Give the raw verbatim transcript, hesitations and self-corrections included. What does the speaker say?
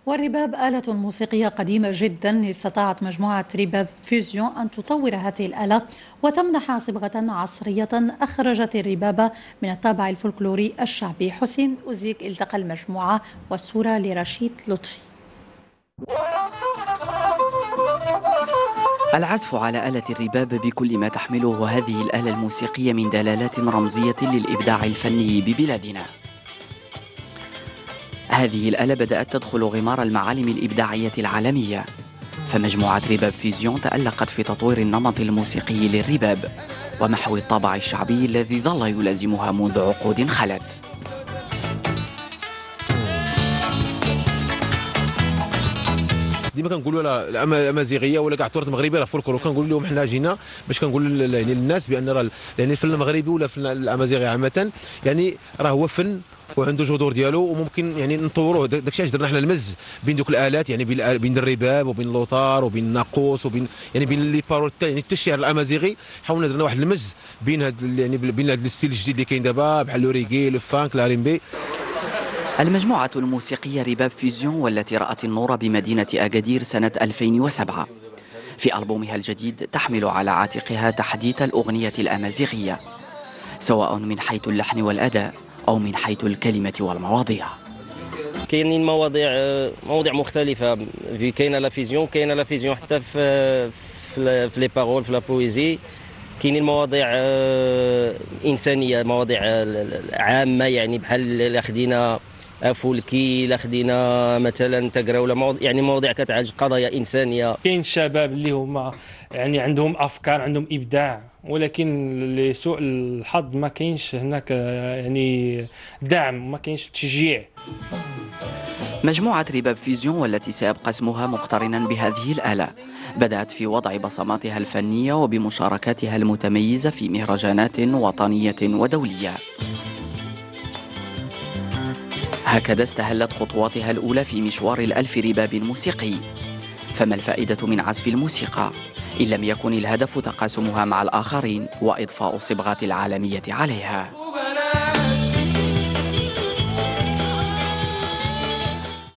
والرباب آلة موسيقية قديمة جدا. استطاعت مجموعة رباب فيوزيون أن تطور هذه الآلة وتمنحها صبغة عصرية أخرجت الرباب من الطابع الفولكلوري الشعبي. حسين أوزيك التقى المجموعة والصورة لرشيد لطفي. العزف على آلة الرباب بكل ما تحمله هذه الآلة الموسيقية من دلالات رمزية للإبداع الفني ببلادنا. هذه الآلة بدأت تدخل غمار المعالم الإبداعية العالمية، فمجموعة رباب فيوزيون تألقت في تطوير النمط الموسيقي للرباب ومحو الطابع الشعبي الذي ظل يلازمها منذ عقود خلت. ديما كنقولوا لها الامازيغيه ولا كاع التراث المغربي راه فولكلور، كنقول لهم حنا جينا باش كنقول يعني للناس بان راه يعني الفن المغربي ولا الفن الامازيغي عامه يعني راه هو فن وعنده جذور ديالو وممكن يعني نطوروه. داكشي علاش درنا حنا المز بين دوك الالات، يعني بين بين الرباب وبين اللوطار وبين الناقوس وبين يعني بين لي بارول يعني حتى الشعر الامازيغي. حاولنا درنا واحد المز بين هاد يعني بين هاد الستيل الجديد اللي كاين دابا بحال لو ريغي لو فانك لاريمبي. المجموعة الموسيقية رباب فيوزيون والتي رأت النور بمدينة أكادير سنة ألفين وسبعة. في ألبومها الجديد تحمل على عاتقها تحديث الأغنية الأمازيغية سواء من حيث اللحن والأداء أو من حيث الكلمة والمواضيع. كاينين مواضيع مواضيع مختلفة، في كاينه لا فيزيون كاينه لا فيزيون حتى في في لي بارول في لا بويزي. كاينين مواضيع إنسانية، مواضيع عامة، يعني بحال الا خدينا فولكي الا خدينا مثلا تقرا ولا مواضيع يعني مواضيع كتعالج قضايا انسانيه. كاين الشباب اللي هما يعني عندهم افكار عندهم ابداع، ولكن لسوء الحظ ما كاينش هناك يعني دعم، ما كاينش تشجيع. مجموعة رباب فيوزيون والتي سيبقى اسمها مقترنا بهذه الآلة بدأت في وضع بصماتها الفنية وبمشاركاتها المتميزة في مهرجانات وطنية ودولية. هكذا استهلت خطواتها الأولى في مشوار الألف رباب موسيقي. فما الفائدة من عزف الموسيقى إن لم يكن الهدف تقاسمها مع الآخرين وإضفاء الصبغات العالمية عليها؟